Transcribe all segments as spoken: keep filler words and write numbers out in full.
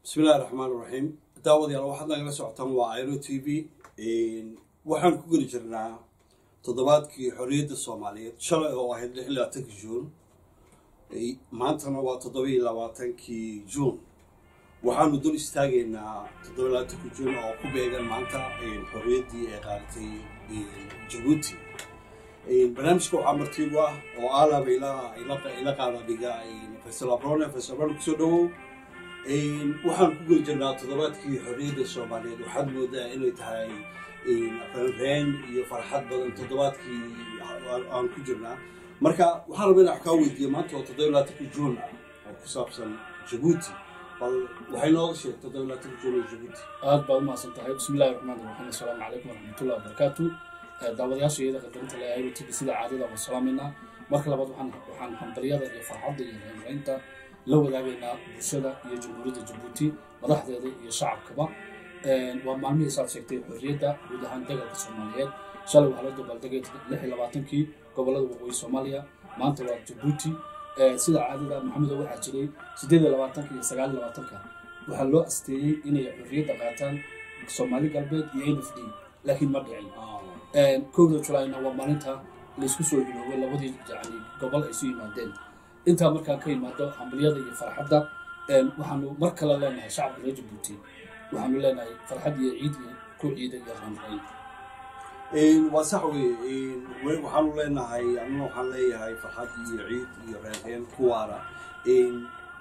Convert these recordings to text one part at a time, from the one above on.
بسم الله الرحمن الرحيم داود يلا واحد نقل سعتان وعيرو تي في waxaan ku geli jirnaa toddobaadkii xorriyadda Soomaaliyeed shalay oo ahayd lix iyo labaatan Juun maantana waa toddoba iyo labaatan Juun waxaanu dul istaagaynaa toddoba iyo labaatan Juun oo ku beegan maanta xorriyaddii ay qaadatay Djibouti barnaamijka waxaa martii u ah oo aalaba ilaa ila qaada dhiga Faisal Abrone Faisal Abrone kusoo dhawow waxaan ku geli jirnaa toddobaadkii xorriyadda Soomaaliyeed waxaad moodaa inay tahay reen iyo farxad badan toddobaadkii aan ku jirnaa marka waxaan rabaa inaan ka weydiiyo maanta oo toddoba iyo labaatan Juun oo ku saabsan Djibouti bal waxay noo sheegtay toddoba iyo labaatan Juun ee Djibouti aad baa u mahadsantahay bismillaahi raxmaani raxiim assalaamu calaykum waraxmatullaahi wabarakaatu daawadayaasheeda qadarinta la ayro tv sida caadada waa salaaminaa marka labaad waxaan waxaan hambaliyada iyo farxadda iyo reereynta la wadaagaynaa bulshada iyo jamhuuriyadda Djibouti madaxdeeda iyo shacabkaba waa maalmihii saad sheegtay xorriyadda guud ahaan dalka Soomaaliyeed shalay waxaa la dabaaldegay lix iyo labaatan-kii gobollada waqooyi Soomaaliya maanta waa Djibouti sida caadada maxamed waxaa jiray siddeed iyo labaatan iyo sagaal iyo labaatan waxaa loo asteeyay inay xorriyadda qaataan Soomaali galbeed iyo N F D laakiin ma dhicin kowda Julayna waa maalinta la isku soo hiloobay labadii jacli gobol ay soo yimaadeen inta markaa ka yimaado hambaliyada iyo farxadda waxaanu mar kale leenahay shacabka reer Djibouti waxaanu leenahay farxad iyo ciid ku ciida iyo raanrayn een waa sax weey waxaanu leenahay anna waxaan leeyahay farxad iyo ciid iyo raanrayn ku waara een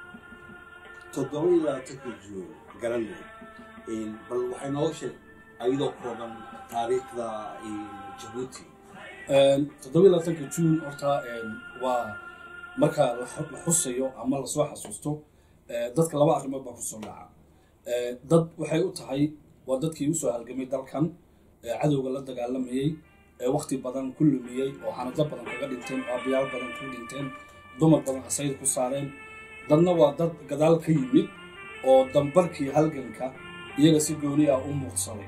toddoba iyo labaatan Juun garanay een bal waxay noo sheeg ayadoo kooban taariikhda Djibouti een toddoba iyo labaatan Juun horta waa marka la xusayo ama la soo xasuusto dadka laba arrimood baa ku soo dhaca dad waxay u tahay waa dadkii u soo halgamay dalkan cadowga la dagaalamayay waqti badan ku lumiyay oo xanado badan kaga dhinteen aabiyaal badan ku dhinteen dumar badan asayid ku saareen dadna waa dad gadaal ka yimid oo dambarkii halganka iyaga si gooni ah u muuqsaday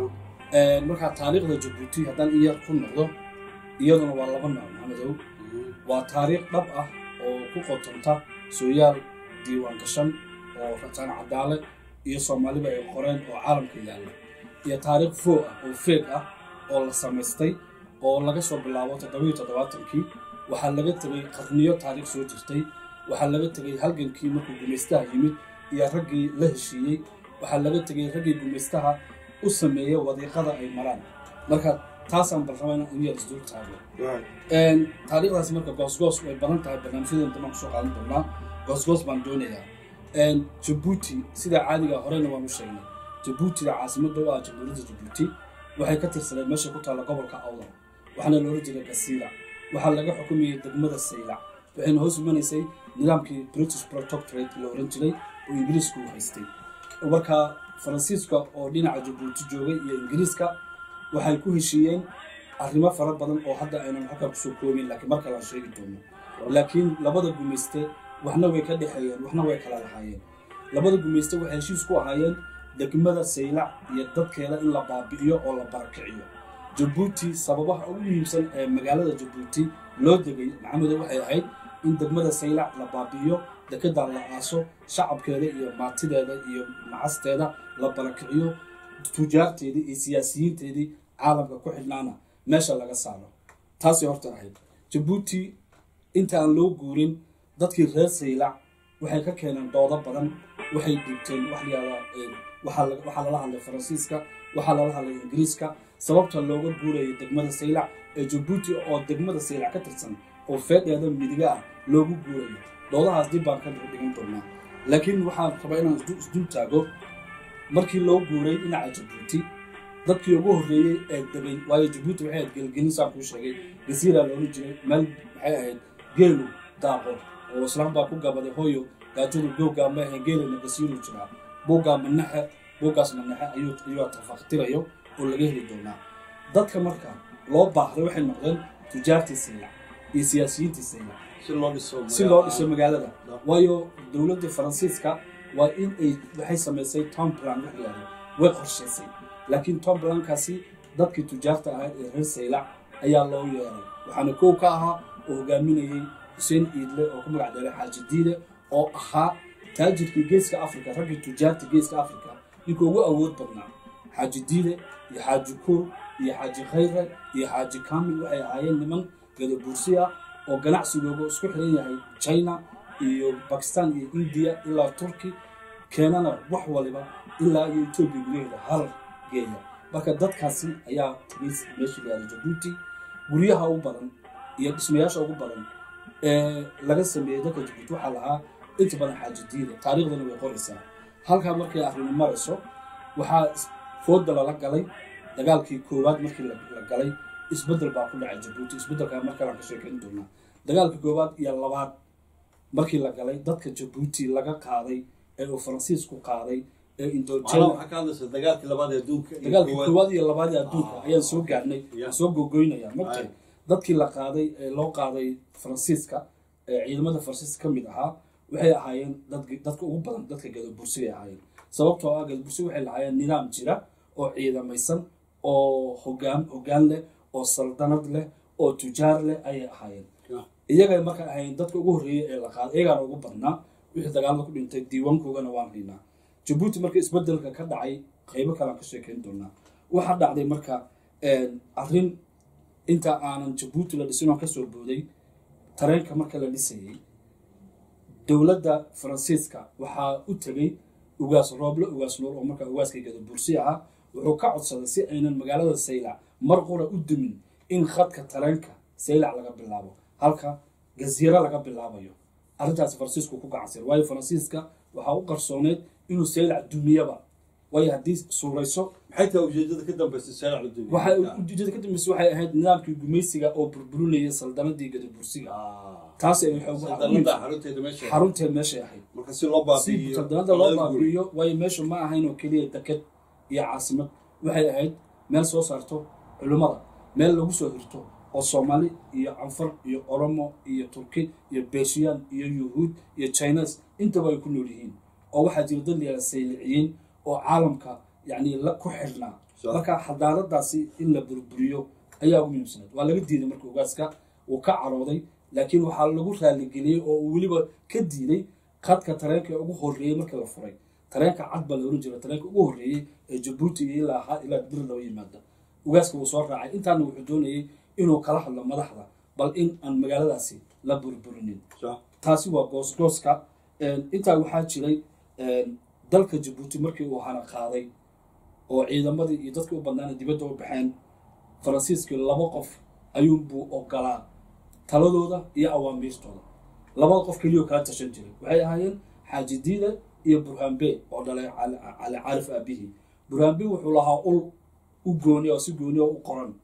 marka taariikhda Djibouti haddaan iyar ku noqdo iyaduna waa laba nooc maxamedow waa taariikh dhab ah oo ku qotonta sooyaal diiwaan gashan oo rataan cadaale iyo Soomaaliba ay qoreen oo caalamka yaalla iyo taariikh foo ah oo feeg ah oo la sameystay oo laga soo bilaabo toddoba iyo toddobaatan-kii waxaa laga tagay qarniyo taariikh soo jirtay waxaa laga tagay halgankii markuu gumeystaha yimid iyo raggii la heshiiyey waxaa laga tagay raggii gumeystaha u sameeyay wadiiqada ay maraan marka taasaan balramayna in yar isdul taago een taariikhdaas marka goosgoos way badan tahay barnaamijyadan dama ku soo qaadan doonaa goosgoos baan doonayaa een Djibouti sida caadiga horena waan u sheegnay Djibouti caasimadda waa jamhuuriyadda Djibouti waxay ka tirsanay meesha ku taala gobolka Awdal waxaana loo jiray Gasiira waxaa laga xukumayay degmada Saylac waxayna hoos imanaysay nidaamkii British Protectorate loo oran jiray oo Ingiriisku haystay marka Faransiiska oo dhinaca Djibouti joogay iyo Ingiriiska waxay ku heshiiyeen arrimo fara badan oo hadda aynan halka ku soo koobin laakiin marka la sheegi doono laakiin labada gumeyste waxna way ka dhaxayeen waxna way kala lahaayeen labada gumeyste waxay heshiis ku ahaayeen degmada Saylac iyo dadkeeda in la baabi'iyo oo la barakiciyo Djibouti sababaha ugu muhiimsan ee magaalada Djibouti loo degay maxamed waxay ahayd in degmada Saylac la baabi'iyo dekada la aaso shacabkeeda iyo maatideeda iyo macasteeda la barakiciyo tujaarteedii iyo siyaasiyiinteedii caalamka ku xidhnaana meesha laga saaro taasi horta ahayd Djibouti inta aan loo guurin dadkii reer Saylac waxay ka keeneen doodo badan waxay dhigteen wax liyaada waxa waxa la hadlay Faransiiska waxa la hadlay Ingiriiska sababta looga guuray degmada Saylac ee Djibouti oo degmada Saylac ka tirsan oo feedheeda midiga ah loogu guuray doodahaas dib baan ka dhigin doonaa laakiin waxaan rabaa inaan isdul taago markii loo guuray dhinaca Djibouti dadkii ugu horeeyay ee degay waayo Djibouti waxay gelgelinaysaa ku sheegay Gasiira loo jiray meel waxay ahayd geelu daaqo oo islaan baa ku gabaday hooyo gaajadu googa ma ahayn geelina Gasiira jira booga manaxa boogaas manaxa ayuu ayuu tafaqtirayo oo laga heli doonaa dadka marka loo baahday waxay noqdeen tujaartii Saylac iyo siyaasiyiintii Saylac si loo dhiso si loo dhiso magaalada waayo dawladda Faransiiska waa in ay waxay sameysay town plan wax yiraahdo way qorshaysay laakiin town plan-kaasi dadkii tujaarta ahayd ee reer Saylac ayaa loo yeeray waxaana koow ka ahaa oo hogaaminayay Hussein Idle oo ku magac dheeray Xaaji Diide oo ahaa taajirkii geeska africa raggii tujaarta geeska africa ninkii ugu awood badnaa xaaji diide iyo xaaji kuur iyo xaaji khayre iyo xaaji kamil waxay ahaayeen niman gadabuursi ah oo ganacsigooga isku xiran yahay china iyo bakistan iyo india ilaa turki keenana wax waliba ilaa iyo etoobiya gudaheeda harar geeya marka dadkaasi ayaa tagay meesha gaara jabuuti guryaha ugu badan iyo dhismayaasha ugu badan ee laga sameeyey dadka jabuuti waxaa lahaa inta badan xaaji diide taariikhdana way qoraysaa halkaa markay arrimo marayso waxaa fooda lala galay dagaalkii koowaad markii la galay isbedel baa ku dhacay jabuuti isbedelkaa markalaan ka sheekayn doonaa dagaalkii koowaad iyo labaad markii la galay dadka jabuuti laga qaaday ee uu faransiisku qaaday ee indochina waxa ka hadlaysa dagaalkii labaad ee adduunka dagaalkii koowaad iyo labaad ee adduunka ayaan soo gaarnay soo gogoynaya markay dadkii la qaaday ee loo qaaday faransiiska ee ciidamada faransiiska ka mid ahaa waxay ahaayeen dadka ugu badan dadka gadabursiga ahaayeen sababtoo ah gadabursi waxay lahaayeen nidaam jira oo ciidamaysan oo hogaan hogaan leh oo saldanad leh oo tujaar leh ayay ahaayeen iyaga marka ahaayeen dadka ugu horreeyay ee la qaaday iyagaana ugu badnaa wixii dagaalada ku dhintay diiwaankoogana waan haynaa jabuuti marka isbedelka ka dhacay qaybo kalaan ka sheekayn doonaa waxaa dhacday marka arrin inta aanan jabuuti la dhisin oo kasoo booday tareenka marka la dhisayay dowladda faransiiska waxaa u tegay ugaas rooble ugaas nuur oo markaa ugaaskii gadabursi ahaa wuxuu ka codsaday si aynan magaalada saylac mar qura u dumin in khadka tareenka saylac laga bilaabo halka gaziiro laga bilaabayo arrintaasi faransiisku ku gacansir waayo faransiiska waxaa u qarsooneyd inuu saylac dumiyaba waayo haddii suurayso maxay tahay ujeedada ka dambaysay saylac la dumiyo waxay ujeedada ka dambaysay waxay ahayd nidaamkii gumaysiga oo burburinayay saldanadii gadabursiga taas ay xarunteed meeshay ahayd marka si loo baabi'iyo saldanada loo baabi'iyo waayo meeshu ma ahayn oo keliya deked iyo caasimad waxay ahayd meel soo saarto culimmada meel lagu soo hirto oo soomaali iyo canfar iyo oromo iyo turki iyo beeshiyaan iyo yuhuud iyo chines intaba ay ku nool yihiin oo waxaa jira dad layala sayliciyiin oo caalamka yani ku xirnaa marka xadaaradaasi in la burburiyo ayaa ugu muhiimsanayd waa laga diiday marka ugaaska uu ka carooday laakiin waxaa lagu raaligeliyey oo uu weliba ka diiday khadka tareenka ugu horreeyey markii la furay tareenka cad baa la oran jira tareenka ugu horreeyey ee jabuuti iyo ilaa ahaa ilaa bir laba yimaada ugaaska wuu soo raacay intaana wuxuu doonayay inuu kala hadlo madaxda bal in aan magaaladaasi la burburinin taasi waa goosgooska intaa waxaa jiray dalka jabuuti markii uu hana qaaday oo ciidamadii iyo dadkii u badnaana dibadda u baxeen faransiiskii laba qof ayuunbuu ogolaa taladooda iyo awaamiirtooda labada qof keliyoo kala tashan jiray waxay ahaayeen xaaji diide iyo burhaanbe oo dhalay cali caarif aabihii burhaanbe wuxuu lahaa ul u gooni oo si gooni oo u qoran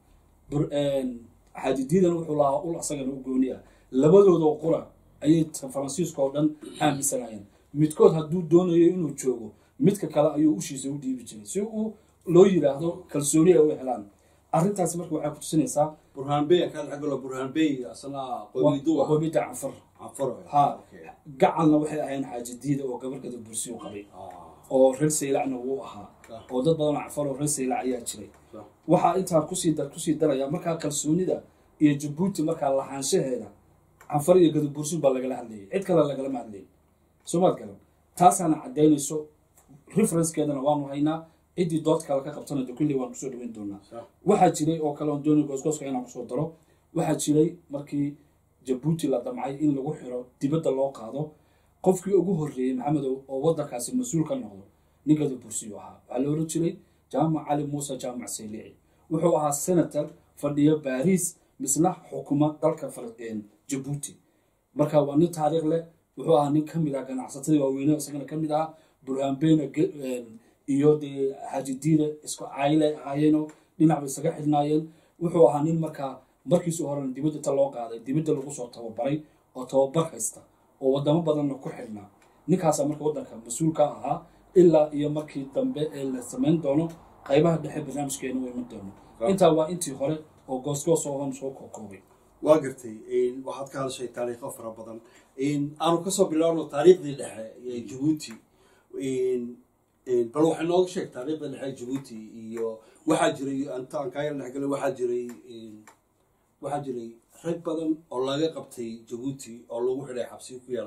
xaaji diidana wuxuu lahaa ul asagana u gooni ah labadoodoo qura ayay faransiiska oo dhan aaminsanayeen midkood hadduu doonayo inuu joogo midka kale ayuu ushiisa u dhiibi jiray si uu loo yiraahdo kalsooni ay u helaan arrintaasi marka waxay ku tusinaysaa burhaanbey kan xagga burhaanbey asna qoydu qoyda canfar canfar ha gacalna waxay ahayn xaaji diida oo gabar kada bursi u qabay oo reer saylacna wuu ahaa oo dad badan canfar oo reer saylac ayaa jiray waxaa intaa kusii dar kusii daraya markaa kalsoonida iyo jabuuti markaa lahaanshaheeda canfar iyo gada bursi baa lagala hadlayay cid kale lagalama hadlayay soomaad garan taasaana caddaynayso referencekeedana waanu haynaa ciddii dood kale ka qabtana de kulli waan kusoo dhaweyn doonaa waxaa jiray oo kale oon doonay goosgooska inaan kusoo daro waxaa jiray markii jabuuti la damcay in lagu xiro dibadda loo qaado qofkii ugu horreeyey maxamedow oo waddankaasi mas-uul ka noqdo nin gada bursiyu ahaa waxaa la oran jiray jaamac cali muuse jaamac saylici wuxuu ahaa senator fadhiyo baariis misna xukuma dalka jabuuti marka waa nin taariikh leh wuxuu ahaa nin ka mid ah ganacsatadii waaweyne isagana ka mid ahaa burhaanbeyna iyo dee xaaji diide isku cayle ahaayeenoo dhinacba isaga xidhnaayeen wuxuu ahaa nin markaa markiisu horena dibadda ta loo qaaday dibadda lagu soo tababaray oo tababar haysta oo wadamo badanna ku xidhnaa ninkaasaa marka waddanka mas-uulka ahaa ilaa iyo markii dambe ee la samayn doono qaybaha dhexe barnaamijkeena u iman doono intaa waa intii hore oo goosgoos oohan soo kokoobay waa gartay waxaad ka hadashay taariikho fara badan aanu kasoo bilaabno taariikhdii dhexe ee jabuuti bal waxay nooga sheeg taariikhda dhexe jabuuti iyo waxaa jiray intaan kaaya dhexgalay waxaa jiray waxaa jiray rag badan oo laga qabtay jabuuti oo lagu xidhay xabsiyo ku yaallo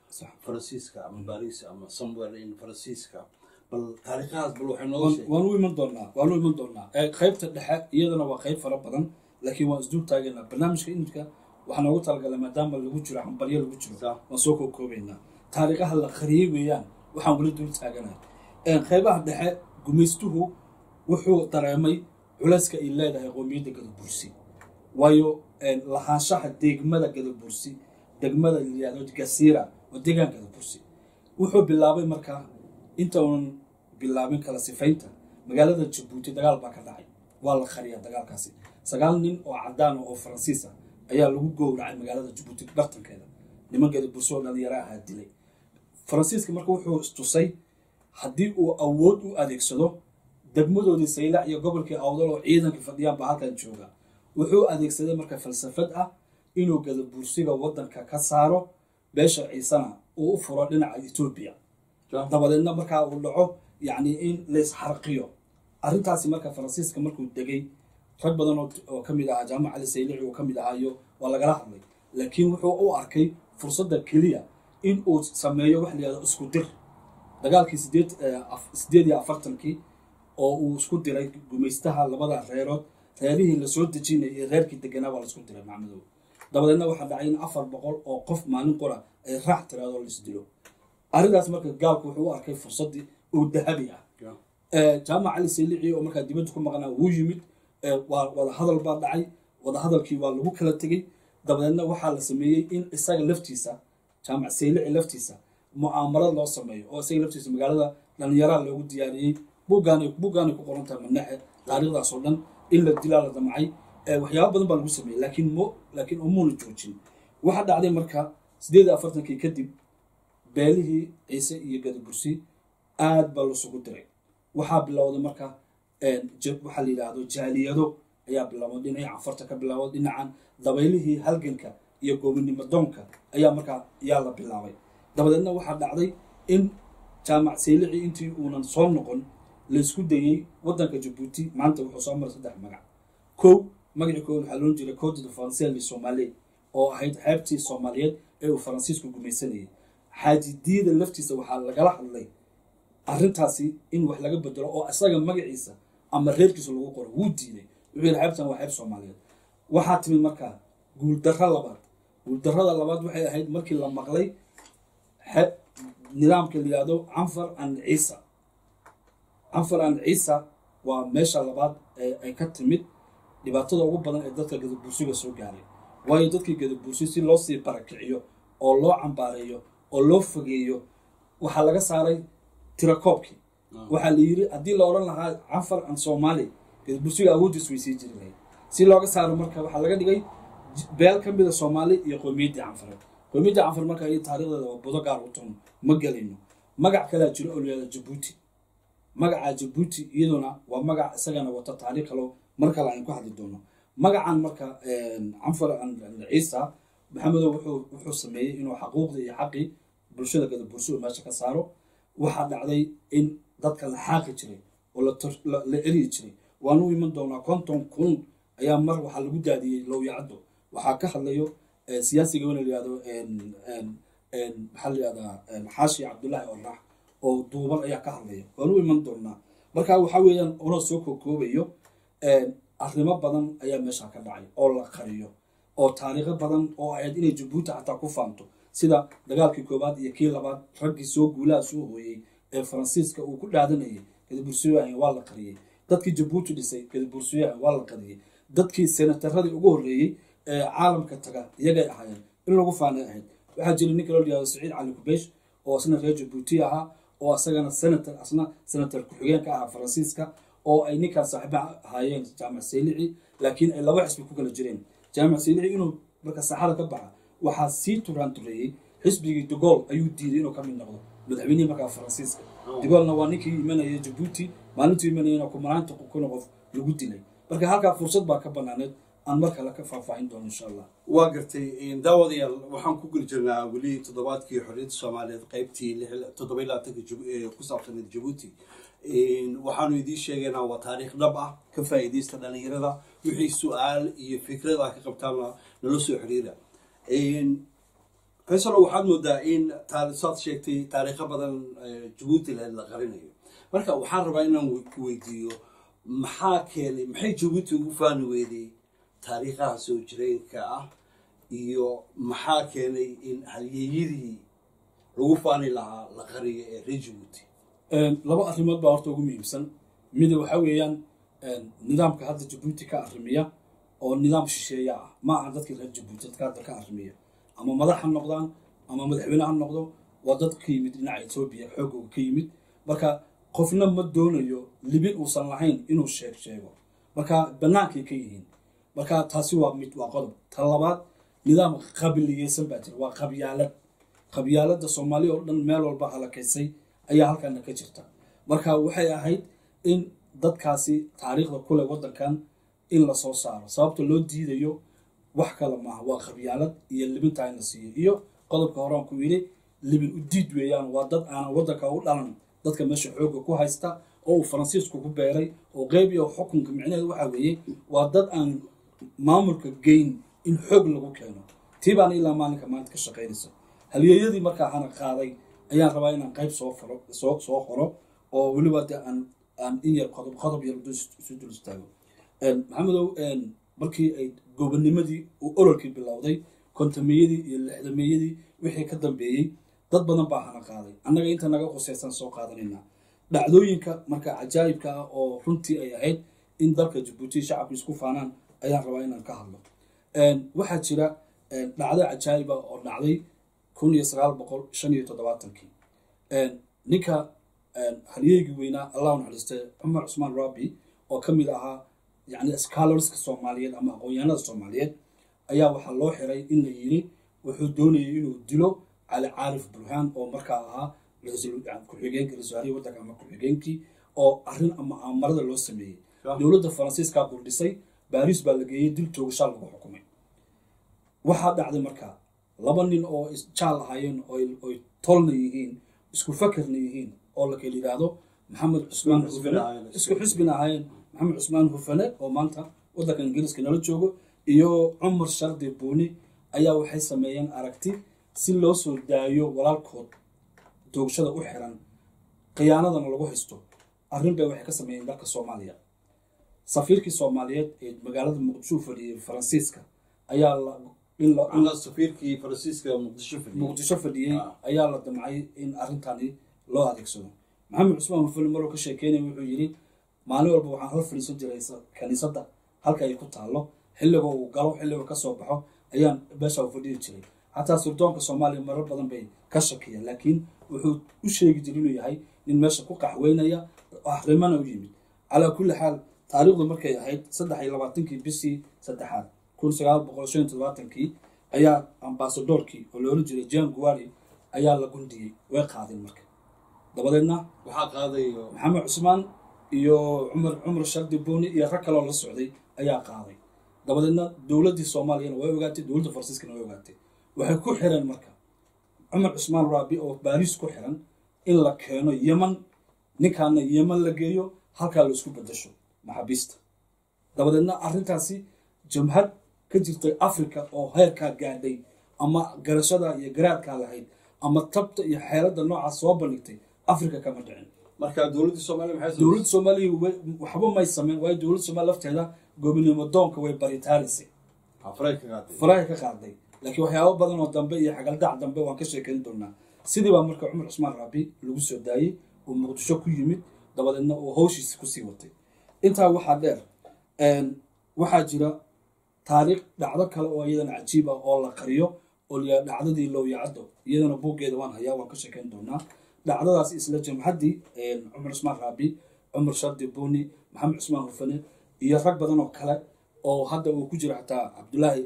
faransiiska ama baris ama somewhere in faransiiska bal taariikhahaas bal waxay nooga sheegay waanu iman doonaa waanu iman doonaa qaybta dhexe iyadana waa qayb fara badan laakiin waan isdul taageynaa barnaamijka imika waxaa noogu talagalay maadaama lagu jiro hambalyo lagu jiro waan soo kookoobaynaa taariikhaha la qariyey weeyaan waxaan weli dul taaganahay qaybaha dhexe gumaystuhu wuxuu dareemay culayska ay leedahay qoomiyadda gadabursi waayo lahaanshaha degmada gadabursi degmada layihahdo gasiira oo deegaan gadabursi wuxuu bilaabay markaa inta uunan bilaabin kala sifaynta magaalada jabuuti dagaal baa ka dhacay waa la khariyaa dagaalkaasi sagaal nin oo cadaan oo faransiis ah ayaa lagu gowracay magaalada jabuuti bartankeeda niman gadabursi oo dhalinyaro ahaa dilay faransiiska marka wuxuu istusay haddii uu awood u adeegsado degmadoodii saylac iyo gobolkii awdal oo ciidanka fadhiyaan baa halkan jooga wuxuu adeegsaday marka falsafad ah inuu gadabursiga wadanka ka saaro beesha ciisana uu u furo dhinaca etoobiya dabadeedna markaa uu dhaco yacni in laysxarqiyo arrintaasi marka faransiiska markuu degay rag badan oo ka mid ahaa jaamac cali saylici uu ka mid ahaayo waa lagala hadlay laakiin wuxuu u arkay fursadda keliya in uu sameeyo wax la yihahdo isku dir dagaalkii sideed sideed iyo afartankii oo uu isku diray gumaystaha labada reerood reerihii lasoo dejinay iyo reerkii deganaa waa laisku diray macmadow dabadeedna waxaa dhacay in afar boqol oo qof maalin qora ay raax tiraadoo laisdilo arrintaas marka gaalku wuxuu u arkay fursaddii oo dahabi ah jaamac cali saylici oo markaa dibadda ku maqnaa wuu yimid waa wada hadal baa dhacay wada hadalkii waa lagu kala tegey dabadeedna waxaa la sameeyey in isaga laftiisa jaamac saylici laftiisa mu'aamarad loo sameeyo oo isaga laftiisa magaalada dhalinyaraa loogu diyaariyey buuggaanay buuggaanay ku qoran tahay manaxe taariikhdaas oo dhan in la dilaa la damcay waxyaaba badan baa lagu sameeyey laakiin mo laakiin umuuna joojin waxaa dhacday marka sideed iyo afartankii kadib beelihii ciise iyo gadabursi aad baa lasugu diray waxaa bilowday marka waxaa la yidhaahdo jaaliyado ayaa bilaabay dhinacii canfarta ka bilaabo dhinacan dabaylihii halganka iyo goobinimo doonka ayaa markaa ayaa la bilaabay dabadeedna waxaa dhacday in jaamac saylici intii uunan soo noqon laysku dayey wadanka jabuuti maanta wuxuu soo maray saddex magac kow magacii kood waxaa loon jiray côte de français le somalie oo ahayd xeebtii soomaaliyeed ee uu faransiisku gumaysanayay xaajidiyada laftiisa waxaa lagala hadlay arrintaasi in wax laga bedelo oo isaga magaciisa ama reerkiisa lagu qoro wuu diiday wuxuu yidhi xeebtan waa xeeb soomaaliyeed waxaa timid markaa guuldarro labaad guuldarrada labaad waxay ahayd markii la maqlay nidaamka la yihahdo canfar and ciisa canfar and ciisa waa meesha labaad ee ay ka timid dhibaatada ugu badan ee dadka gadabursiga soo gaaray waayo dadkii gadabursi si loo sii barakiciyo oo loo cambaareeyo oo loo fogeeyo waxaa laga saaray tirakoobkii waxaa la yidhi haddii la odhan lahaa canfar and soomaali gadabursiga awooddiis way sii jiri lahayd si looga saaro marka waxaa laga dhigay beel ka mida soomaali iyo qowmiyaddii canfareed qowmiyaddii canfar marka iyo taariikhdeeda waa budo gaar u toon ma gelayno magac kalea jiro oo layihahdo jabuuti magaca jabuuti iyaduna waa magac isagana wata taariikh kalo mar kale aan ku hadli doono magacan marka canfar and ciisa maxamedow wuxuu wuxuu sameeyey inuu xaquuqdii iyo xaqii bulshada gadabursi uu meesha ka saaro waxaa dhacday in dadka la xaaqi jiray oo la eryi jiray waanu iman doonaa konton kun ayaa mar waxaa lagu daadiyey lowyacaddo waxaa ka hadlayo siyaasiga wana layihahdo maxaa la yihahdaa xaashi cabdullaahi orrax oo duuban ayaa ka hadlaya waanu iman doonaa marka waxaa weeyaan una soo kookoobayo arrimo badan ayaa meesha ka dhacay oo la qariyo oo taariikho badan oo ahayd inay jabuuti xataa ku faanto sida dagaalkii koowaad iyo kii labaad raggii soo guulaha soo hooyey ee faransiiska uu ku dhaadanayay gadabursiyahan waa la qariyey dadkii jabuuti dhisay gadabursiyahan waa la qariyey dadkii senataradii ugu horreeyey ee caalamka taga iyagay ahaayeen in lagu faanay ahayd waxaa jira ninka loo yihahdo saciid cali kubeesh oo asna reer jabuuti ahaa oo asagana senator asna senator ku-xigeenka ahaa faransiiska oo ay ninkaas saaxiiba ahaayeen jaamac saylici laakiin ay laba xisbi ku kala jireen jaamac saylici inuu marka saxada ka baxa waxaa sii turaantureeyey xisbigii de Gaulle ayuu diiday inuu ka mid noqdo madaxweynihii markaa faransiiska de Gaulena waa ninkii imanayay jabuuti maalintuu imanayana kumanaanta kuna qof lagu dilay marka halkaa fursad baa ka banaaneed aan mar kale ka faahfaahin doono insha allah waa gartay daawadayaal waxaan ku geli jirnaa weli toddobaadkii xorriyadda soomaaliyeed qaybtii toddoba iyo labaatanka ku saabsaneed jabuuti waxaanu idiin sheegaynaa waa taariikh dhab ah ka faa'iidaysta dhalinyarada wixii su-aal iyo fikrad ah ka qabtaana nala soo xiriira faysalo waxaad moodaa in taarisaad sheegtay taariikho badan jabuuti lahayd la qarinayo marka waxaan rabaa inaan weydiiyo maxaa keenay maxay jabuuti ugu faani weyday taariikhaha soo jireenka ah iyo maxaa keenay in halyeeyadii lagu faani lahaa la qariyo ee reer jabuuti laba arrimood baa horta ugu muhiimsan mida waxaa weeyaan nidaamka hadda jabuuti ka arrimiya oo nidaam shisheeya ah ma aha dadkii reer jabuuti dadka hadda ka arrimiya ama madax ha noqdaan ama madaxweyne ha noqdo waa dad ka yimid dhinaca etoobiya xoogooga ka yimid marka qofna ma doonayo libin uusan lahayn inuu sheeg sheego marka bannaankay ka yihiin marka taasi waa mid waa qodob ta labaad nidaam qabiliyeysan baa jira waa qabyaalad qabyaaladda soomaaliya oo dhan meel walba halakaysay ayaa halkana ka jirta marka waxay ahayd in dadkaasi taariikhda kule waddankan in la soo saaro sababta loo diidayo wax kale maaha waa qabyaalad iyo libintaa in la siiyo iyo qodobka horaan ku yidhi libin u diid weeyaan waa dad aanan waddanka u dhalan dadka meesha xoogga ku haysta oo uu faransiisku ku beeray oo qeyb iyo xukunka micnaheedu waxaa weeye waa dad aan maamulka geyn in xoog lagu keeno tii baana ilaa maalinka maanta ka shaqaynaysa halyeeyadii markaa hana qaaday ayaan rabaa inaan qayb soo faro soo soo qoro oo weliba de aan aan in yar qodob qodob yar isu dul istaago maxamedow markii ay gobonimadii uu ololkii bilowday kontameeyadii iyo lixdameeyadii wixii ka dambeeyey dad badan baa hana qaaday annaga inta naga qusaysan soo qaadanaynaa dhacdooyinka marka cajaa'ibka ah oo runtii ay ahayd in dalka jabuuti shacabku isku faanaan ayaan rabaa inaan ka hadlo waxaa jira dhacdo cajaa'iba oo dhacday kun iyo sagaal boqol shan iyo toddobaatankii ninka halyeegii weynaa allahu naxariistay cumar cusmaan rabi oo ka mid ahaa yani scholarska soomaaliyeed ama aqoon-yahanada soomaaliyeed ayaa waxaa loo xiray in la yiri wuxuu doonayay inuu dilo cali caarif burhaan oo markaa ahaa ku-xigeenka ra-iisul waddanka ama ku-xigeenkii oo arrin ama amarada loo sameeyey dowladda faransiiskaa buldhisay baariis baa la geeyey dil toogashaa lagu xukumay waxaa dhacday markaa laba nin oo isjaal ahaayeen oy tolna yihiin isku fakerna yihiin oo la kala yidhaahdo maxamed cusmaan hufane isku xisbina ahaayeen maxamed cusmaan hufane oo maanta waddanka ingiriiska nala joogo iyo cumar shardi buuni ayaa waxay sameeyeen aragti si loo soo daayo walaalkood doogashada u xiran khiyaanadana lagu haysto arrin bay waxay ka sameeyeen dalka soomaaliya safiirkii soomaaliyeed ee magaalada muqdisho fadhiyey faransiiska ayaa la safiirkii faransiiska muqdisho fadhiyey muqdisho fadhiyey ayaa la damcay in arrintani loo adeegsado maxamed cusmaan hufane maruu ka sheekeynaya wuxuu yidhi maalin walba waxaan hor fadhiisan jiray kaniisadda halka ay ku taallo xilliga uu galo xilliga ka soo baxo ayaan beesha u fadhiyi jiray xataa suldoonka soomaaliya marar badan bay ka shakiyeen laakiin wuxuu u sheegi jiray inuu yahay nin meesha ku qaxweynaya arrimana u yimid calaa kulli xaal taariikhdu markay ahayd saddex iyo labaatankii bishii saddexaad kun sagaal boqol shan iyo toddobaatankii ayaa ambasadorkii oo loola jiray jan guari ayaa la gundiyey way qaadeen marka dabadeedna waxaa qaaday maxamed cusmaan iyo cumar cumar shardi buuni iyo rag kaloo la socday ayaa qaaday dabadeedna dowladdii soomaaliyana way ogaatay dowladda faransiiskana way ogaatay waxay ku xireen marka cumar cusmaan rabi oo baariis ku xiran in la keeno yeman ninkaana yeman la geeyo halkaa la isku bedasho maxaabiista dabadeedna arrintaasi jamhad ka jirtay africa oo heerkaa gaadhay ama garashada iyo garaadkaa lahayd ama tabta iyo xeeladda noocaas soo bandhigtay africa kama dhicin marka dowladda soomaaliya maxay dowladda soomaaliya waxba may sameyn waayo dowladda soomaaliya lafteeda gobonimo doonka way baritaarisay faraha ka qaaday laakiin waxyaabo badan oo dambe iyo xagaldac dambe waan ka sheekayn doonaa sidii baa marka cumar cusmaan rabi lagu soo daayey uu muqdisho ku yimid dabadeedna uu hawshiisi kusii watay intaa waxaa dheer waxaa jira taariikh dhacdo kale oo iyadana cajiib ah oo la qariyo oo la dhacdadii lowyacaddo iyadana buuggeeda waan hayaa waan ka sheekayn doonaa dhacdadaas isla jamhaddii cumar cusmaan rabi cumar shardi buuni maxamed cusmaan hufane iyo rag badan oo kale oo hadda uu ku jiro xataa cabdullaahi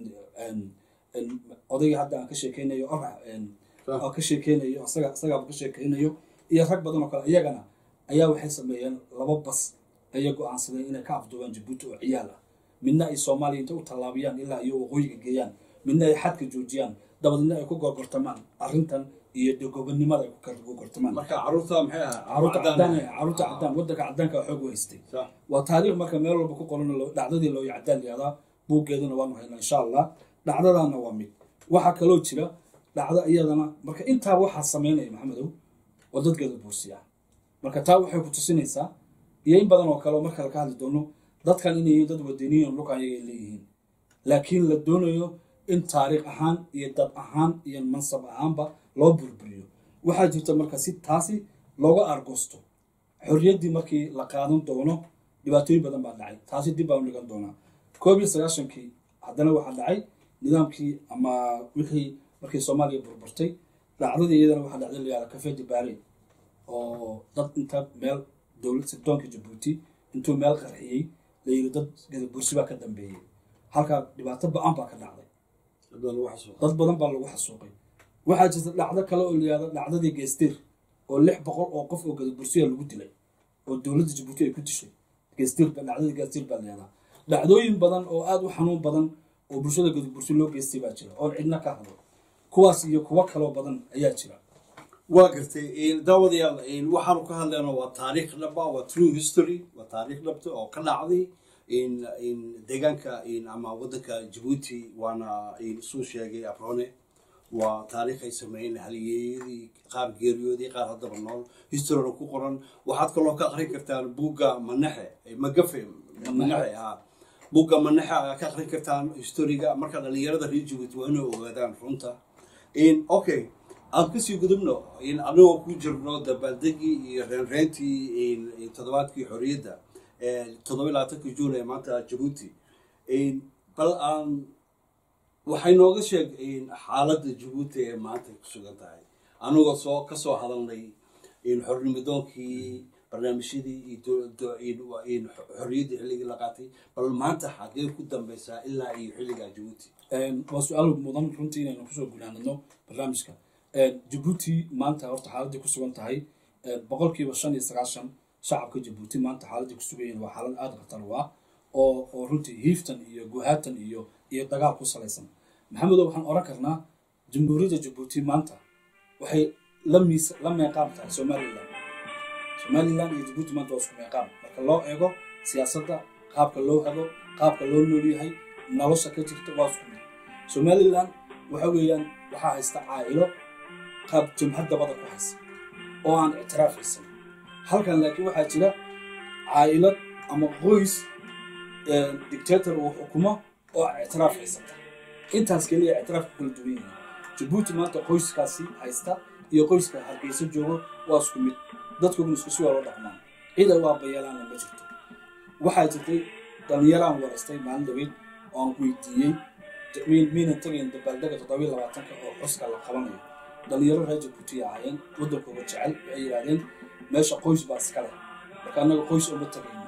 odayga hadda aan ka sheekeynayo orax aan ka sheekeynayo isaga isagaaba ka sheekeynayo iyo rag badan oo kale iyagana ayaa waxay sameeyeen laba bas ayay go-aansadeen inay ka afduubaan jabuuti oo ciyaal ah midna ay soomaaliya inta u tallaabiyaan ilaa iyo waqooyiga geeyaan midna ay xadka joojiyaan dabadeedna ay ku gorgortamaan arrintan iyo gobonimada ay ku gortamaan marka caruurta maxay ahaa caruurta cadaan caruurta cadaan waddanka cadaanka xoog u haystay waa taariikh marka meel walba ku qoran dhacdadii loo cadaan yaadaa buuggeeduna waanu haynaa insha allah dhacdadaana waa mid waxaa kaloo jira dhacdo iyadana marka intaa waxaa sameynaya maxamedow oo dad gadabuursiya marka taa waxay ku tusinaysaa iyo in badan oo kale marka la ka hadli doono dadkan inay yihiin dad wadaniyiin oo dhulkan ayaga leeyihiin laakiin la doonayo in taariikh ahaan iyo dad ahaan iyo mansab ahaanba loo burburiyo waxaa jirta marka si taasi looga argosto xorriyaddii markii la qaadan doono dhibaatooyin badan baa dhacay taasi dib baan dhigan doonaa koob iyo sagaashankii haddana waxaa dhacay nidaamkii ama wixii markii soomaaliya burburtay dhacdadii iyadana waxaa dhacday layaala cafe de baare oo dad inta meel dowlad sirdoonka jabuuti intuu meel qarxiyey la yiri dad gadabursi baa ka dambeeyey halkaa dhibaato ba-an baa ka dhacday dad badan baa lagu xasuuqay waxaa jirta dhacdo kale oo layaala dhacdadii geestir oo lix boqol oo qof oo gadabursiya lagu dilay oo dowladda jabuuti ay ku dishay geestir ba dhacdadii geestir baa layaala dhacdooyin badan oo aada u xanuun badan oo bulshada gadabursi loo geystay baa jira oon cidna ka hadlo kuwaas iyo kuwo kaloo badan ayaa jira waa gartay daawadayaal waxaanu ka hadlayna waa taariikh dhaba waa true history waa taariikh dhabta oo ka dhacday deegaanka ama wadanka jabuuti waana suu sheegay abrone waa taariikh ay sameeyeen halyeeyadii qaar geeriyoodii qaar haddaba nool historyna ku qoran waxaad kaloo ka aqrin kartaan buugga manaxe magafe manaxe ah buugga manaxe aad ka aqrin kartaan historiga marka dhalinyarada reer jabuuti waa inay ogaadaan runta okay aan kasii gudubno anagoo ku jirno dabaaldegii iyo reenreentii toddobaadkii xorriyadda toddoba iyo labaatanka juun ee maanta jabuuti bal aan waxay nooga sheeg xaaladda jabuuti ee maanta ku sugan tahay anagoo soo kasoo hadalnay xornimadoonkii barnaamijyadii iyo xorriyaddii xilligii la qaatay bal maanta xagee ku dambeysaa ilaa iyo xilligaa jabuuti waa su-aal mudan runtii inaynu kusoo gunaanadno barnaamijka jabuuti maanta horta xaaladii ku sugan tahay boqolkiiba shan iyo sagaashan shacabka jabuuti maanta xaaladii ku sugan yihiin waa xaalad aada khatar u ah oo oo runtii hiiftan iyo guhaatan iyo iyo dagaal ku salaysan maxamedow waxaan oran karnaa jamhuuriyadda jabuuti maanta waxay la miis la meeqaam tahay somaliland somaliland iyo jabuuti maanta waa isku meeqaam marka loo eego siyaasadda qaabka loo hado qaabka loo nool yahay nolosha ka jirta waa isku mid somaliland waxa weeyaan waxaa haysta caa'ilo qaab jamhad dabada ku haysa oo aan ictiraafaysan halkan laakiin waxaa jira caa'ilad ama qoys dictator uu xukumo oo ictiraaf haysata intaas keliya ictiraafka kala duwan yihiin jabuuti maanta qoyskaasi haysta iyo qoyska hargeysa joogo waa isku mid dadkooduna isku si waa loo dhaqmaan cida waa bayeelaanna ma jirto waxaa jirtay dhallinyaraan waraystay maalin dhaweyd oo aan weydiiyey miynan tagayn dabaaldega toddoba iyo labaatanka oo xuska la qabanayo dhalinyaro reer jabuuti ahaayeen waddankooga jecel waxay yidhahdeen meesha qoys baa iska leh marka annaga qoys uma tagayno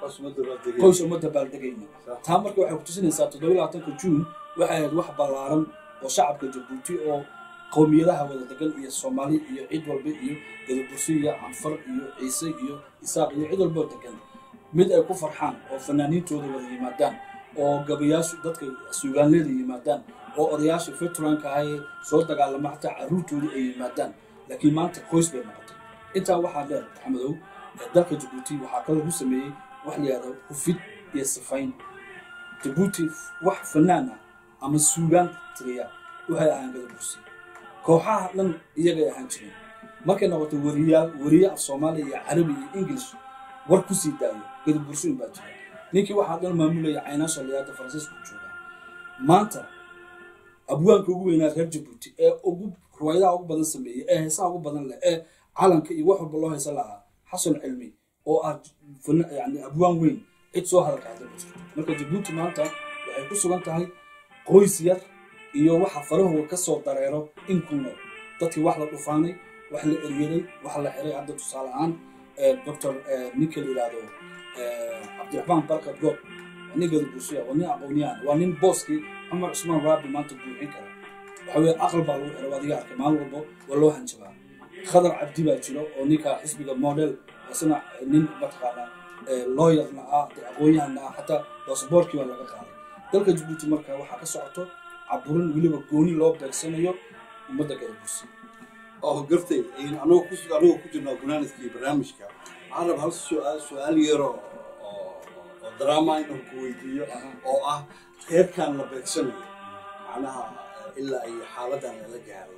qoys uma dabaaldegayno taa marka waxay ku tusinaysaa toddoba iyo labaatanka juun waxay ahayd wax ballaaran oo shacabka jabuuti oo qowmiyadaha wada degan iyo soomaali iyo cid walba iyo gadabursi iyo canfar iyo ciise iyo isaaq iyo cid walboo degan mid ay ku farxaan oo fanaaniintooda wada yimaadaan oo gabayaashu dadka suugaanleeda yimaadaan oo odayaasha veteranka ahayee soo dagaalama xataa carruurtoodii ay yimaadaan laakiin maanta qoys bay noqotay intaa waxaa dheer maxamedow dalka jabuuti waxaa kale lagu sameeyey wax la yihahdo hufid iyo sifayn jabuuti wax fanaan ah ama suugaan tiriya waxay ahaan gadabursi kooxaha dhan iyagay ahaan jireen markay noqoto wariyaal wariye af soomaaliya iyo carabi iyo english war ku sii daayo gadabursi un baa jira ninkii waxaa dhan maamulaya caynaasha layaada faransiisku jooga maanta abwaanka ugu weynaa reer jabuuti ee ugu ruwayadaha ugu badan sameeyey ee heesaha ugu badan leh ee calanka iyo wax walba loo heesa lahaa xasan cilmi oo ah yani abwaan weyn cid soo hadalkaada ma jirto marka jabuuti maanta waxay ku sugan tahay qoys yar iyo waxa farahooda ka soo dareero in ku nool dadkii wax la dhufaanay wax la eryaday wax la xiray hadda tusaale ahaan doctor ninka la yidhaahdo cabdiraxmaan barkad good waa nin gadabursiya waa nin aqoonyahan waa nin booskii cumar cusmaan raabi maanta buuxin kara waxa weye aqal baa lagu xiray adiga arkay maalin walbo waa loo hanjabaa khadar cabdi baa jiro oo ninka xisbiga model isna nin mataqaana looyarna ah aqoonyahanna ah xataa basaboorkii baa laga qaaday dalka jabuuti marka waxaa ka socoto caburin weliba gooni loo beegsanayo ummadda gadabursi oo gartay anagoo ku anagoo ku jirnaa gunaanadkii barnaamijka waxaan raba hal su-aal su-aal yaro oo oo drama inaan ku weydiiyo oo ah reerkan la beegsanayo macnaha ilaa ay xaaladan lala gaaray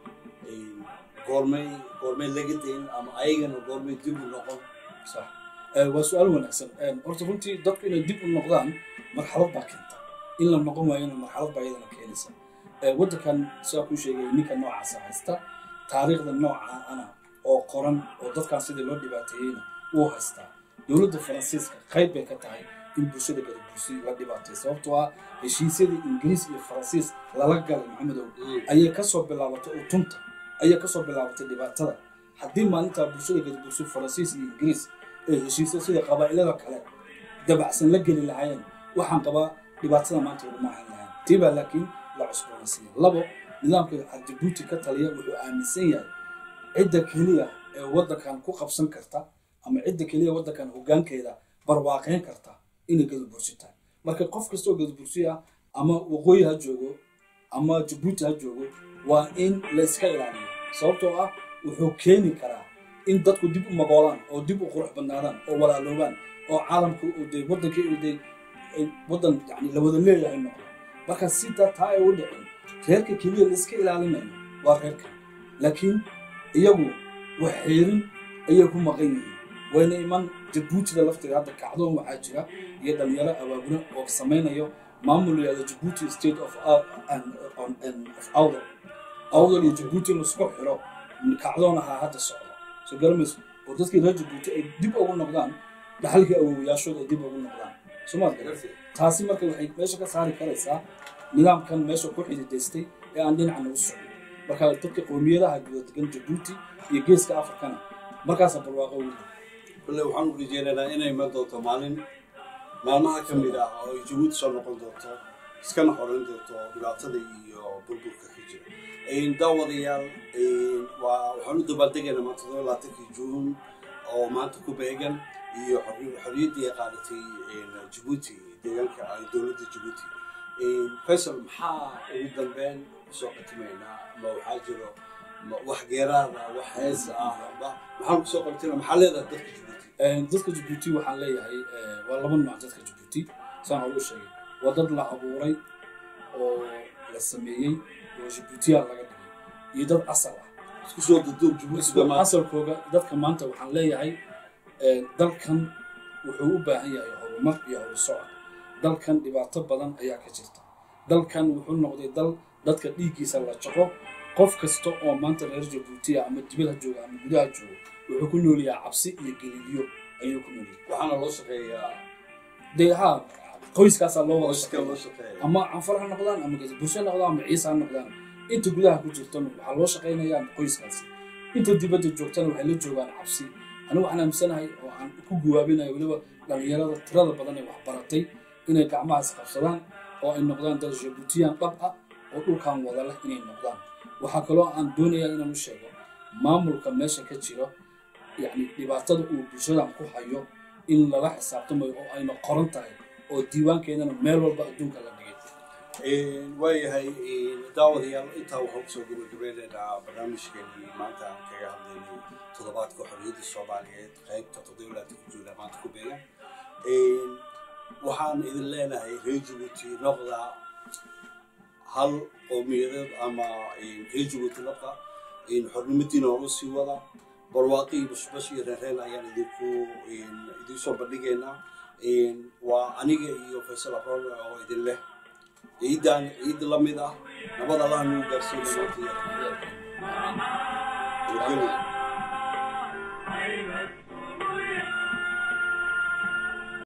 goormay goormay laga dayn ama ayagana goormay dib u noqon sax waa su-aal wanaagsan horta runtii dadku inay dib u noqdaan marxalad baa keenta in la noqon waayona marxalad baa iyadana keenaysa waddankan sidaa kuu sheegay ninka noocaasa haysta taariikhda nooca ana oo qoran oo dadkan sidii loo dhibaateeyeyna wuu haystaa dowladda faransiiska qayb bay ka tahay in bulshada gadabursi la dhibaatay sababtoo ah heshiisyadii ingiriis iyo faransiis lala galay maxamedow ayay kasoo bilaabatay utunta ayay kasoo bilaabatay dhibaatada haddii maalintaa bulshada gadabursi faransiis iyo ingiriis ee heshiisya sida qabaa'ilada kale dabacsan la geli lahaayeen waxaan qabaa dhibaatada maanta laguma ahan lahayn tiibaa laakiin la cusboonaysiiya labo nidaamka jabuuti ka taliya wuxuu aaminsan yahay cidda keliya ee waddankan ku qabsan karta ama cidda keliya waddankan hoggaankeeda barwaaqayn karta inay gadabursi tahay marka qof kastoo gadabursi ah ama waqooyi ha joogo ama jabuuti ha joogo waa in la iska ilaaliyo sababtoo ah wuxuu keeni karaa in dadku dib u magoolaan oo dib u qurux badnaadaan oo walaaloobaan oo caalamku de waddankii de waddan yani la wada leeyahay noqdo marka sidaa taa ay u dhicin reerka keliya la iska ilaalinayo waa reerka laakiin iyagu wax xeerin ayay ku maqan yihiin wayna iman jabuutida lafteeda hadda kacdoon waxaa jira iyo dhalinyaro abaabula oo samaynayo maamul yaada jabuuti state of awdal awdal iyo jabuuti in laisku xiro kacdoon ahaa hadda socda soo garamayso oo dadkii reer jabuuti ay dib ugu noqdaan dhaxalkii awoowayaashooda ay dib ugu noqdaan somaad garasi taasi marka waxay meesha ka saari karaysaa nidaamkan meesha ku xididaystay ee aan dhinacna u socon marka dadka qowmiyadaha guda degan jabuuti iyo geeska afrikana markaasa barwaaqo weli kulle waxaan u rajeynaynaa inay iman doonto maalin maalmaha ka mid ah oo ay jabuuti soo noqon doonto iskana xoreyn doonto dhibaatada iyo burburka ka jira daawadayaal waa waxaan u dabaaldegaynaa maanta todoba labaatankii juun oo maanta ku beegan iyo xorriyaddii ay qaadatay jabuuti deegaanka ay dowladda jabuuti faysal maxaa ugu dambeyn kusoo qatimaynaa ma waxaa jiro wax geeraada wax heesa ah maxaan kusoo qabtina maxaa leedahay dadka jabuuti dadka jabuuti waxaan leeyahay waa laba nooc dadka jabuuti saan hore u sheegay waa dad la abuuray oo la sameeyey oo jabuutiya laga dhigay iyo dad asal ah isku soo duduub jabuuti asalkooga dadka maanta waxaan leeyahay dalkan wuxuu u baahan yahay horumar iyo horusocod dalkan dhibaato badan ayaa ka jirta dalkan wuxuu noqday dal dadka dhiiggiisa la jaqo qof kasta oo maanta reer jabuutiya ama dibadha jooga ama gudaha jooga wuxuu ku nool yahay cabsi iyo geliyo ayuu ku nool yahay waxaana loo shaqeeyaa dee haa qoyskaasaa loo wada shaqeeya ama canfar ha noqdaan ama gadabursi ha noqdaan ama ciise ha noqdaan inta gudaha ku jirtana waxaa loo shaqaynayaa qoyskaasi inta dibadda joogtana waxay la joogaan cabsi anigu waxaan aaminsanahay oo aan ku guwaabinayo weliba dhalinyarada tirada badan ee waxbaratay inay gacmahaas qabsadaan oo ay noqdaan dad jabuutiyaan dhab ah oo dhulkan wada leh inay noqdaan waxaa kaloo aan doonayaa inaan u sheego maamulka meesha ka jiro yacni dhibaatada uu bulshadan ku hayo in lala xisaabtamayo oo ayna qoran tahay oo diiwaankeedana meel walba adduunka la dhigay waayahay daawadayaal intaa waxaan kusoo gabagabaynaynaa barnaamijkeenii maanta aan kaga hadlaynay toddobaadka xorriyadda soomaaliyeed qaybta toddoba labaatanka juun maanta ku beegan waxaan idin leenahay reer jabuuti noqda hal qowmiyadeed ama reer jabuuti noqda xornimadiina horu sii wada barwaaqii bashbash iyo reereen ayaan idinku idinsoo bandhigaynaa waa aniga iyo faysal abroon oo idin leh ciidan ciid la mid ah nabad allaha nagu gaarsiiyo